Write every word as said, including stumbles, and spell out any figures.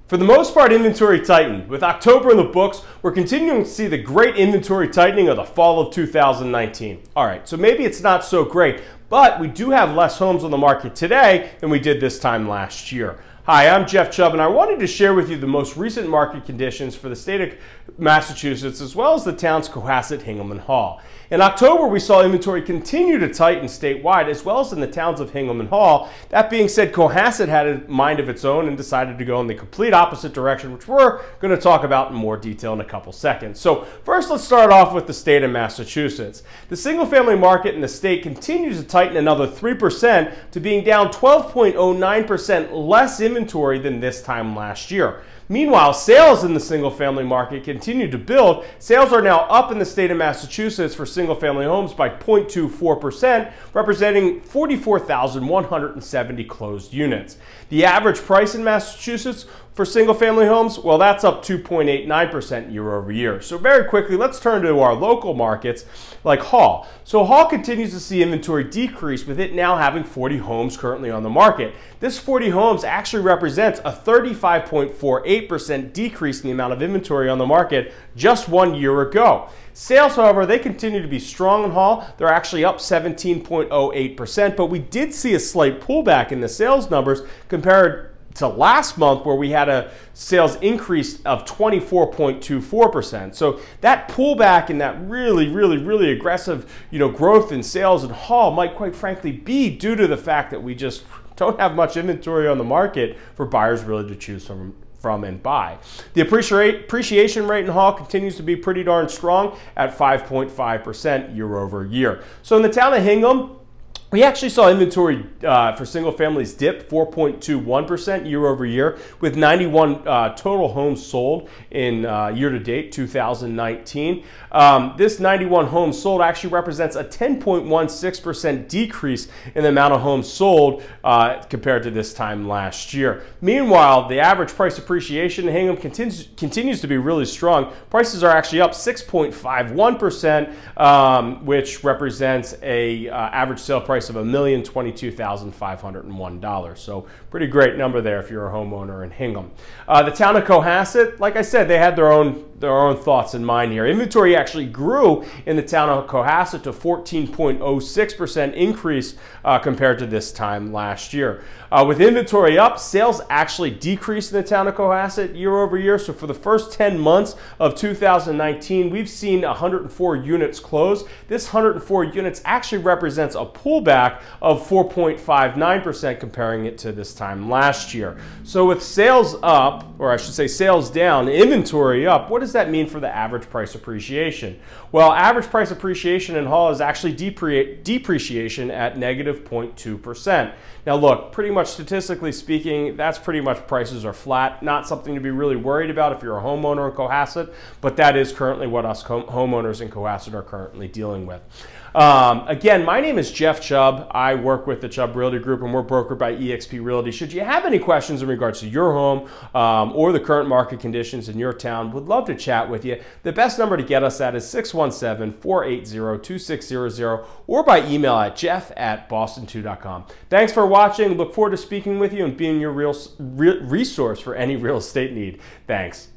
For the most part, inventory tightened. With October in the books, we're continuing to see the great inventory tightening of the fall of two thousand nineteen. All right, so maybe it's not so great, but we do have less homes on the market today than we did this time last year. Hi, I'm Jeff Chubb, and I wanted to share with you the most recent market conditions for the state of Massachusetts, as well as the towns Cohasset, Hingham, and Hall. In October, we saw inventory continue to tighten statewide, as well as in the towns of Hingham and Hall. That being said, Cohasset had a mind of its own and decided to go in the complete opposite direction, which we're going to talk about in more detail in a couple seconds. So first, let's start off with the state of Massachusetts. The single-family market in the state continues to tighten another three percent to being down twelve point zero nine percent less inventory than this time last year. Meanwhile, sales in the single-family market continue to build. Sales are now up in the state of Massachusetts for single-family homes by zero point two four percent, representing forty-four thousand one hundred seventy closed units. The average price in Massachusetts for single-family homes, well, that's up two point eight nine percent year over year. So very quickly, let's turn to our local markets like Hall. So Hall continues to see inventory decrease, with it now having forty homes currently on the market. This forty homes actually represents a thirty-five point four eight percent decrease in the amount of inventory on the market just one year ago. Sales, however, they continue to be strong in Hall. They're actually up seventeen point zero eight percent, but we did see a slight pullback in the sales numbers compared to last month, where we had a sales increase of twenty-four point two four percent. So that pullback and that really, really, really aggressive, you know, growth in sales in Hall might quite frankly be due to the fact that we just don't have much inventory on the market for buyers really to choose from. from and buy. The appreciation rate in Hall continues to be pretty darn strong at five point five percent year over year. So in the town of Hingham, we actually saw inventory uh, for single families dip four point two one percent year over year, with ninety-one uh, total homes sold in uh, year to date two thousand nineteen. Um, this ninety-one homes sold actually represents a ten point one six percent decrease in the amount of homes sold uh, compared to this time last year. Meanwhile, the average price appreciation in Hingham continues, continues to be really strong. Prices are actually up six point five one percent, um, which represents a uh, average sale price of one million twenty-two thousand five hundred one dollars. So pretty great number there if you're a homeowner in Hingham. Uh, the town of Cohasset, like I said, they had their own their own thoughts in mind here. Inventory actually grew in the town of Cohasset to fourteen point zero six percent increase uh, compared to this time last year. Uh, with inventory up, sales actually decreased in the town of Cohasset year over year. So for the first ten months of two thousand nineteen, we've seen one hundred four units close. This one hundred four units actually represents a pullback of four point five nine percent comparing it to this time last year. So with sales up, or I should say sales down, inventory up, what does that mean for the average price appreciation? Well, average price appreciation in Hall is actually depre depreciation at negative zero point two percent. Now look, pretty much statistically speaking, that's pretty much prices are flat. Not something to be really worried about if you're a homeowner in Cohasset, but that is currently what us homeowners in Cohasset are currently dealing with. Um, again, my name is Jeff Chubb. I work with the Chubb Realty Group, and we're brokered by E X P Realty. Should you have any questions in regards to your home um, or the current market conditions in your town, would love to chat with you. The best number to get us at is six one seven, four eight zero, two six zero zero or by email at jeff at boston two dot com. Thanks for watching. Look forward to speaking with you and being your real, real resource for any real estate need. Thanks.